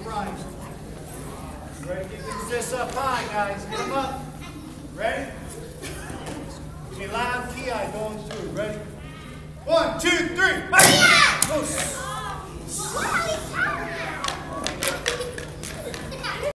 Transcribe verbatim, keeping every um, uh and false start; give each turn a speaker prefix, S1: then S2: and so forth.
S1: front. Ready? Get these fists up high, guys. Get them up. Ready? Be loud, ki going through. Ready? One, two, three. Go.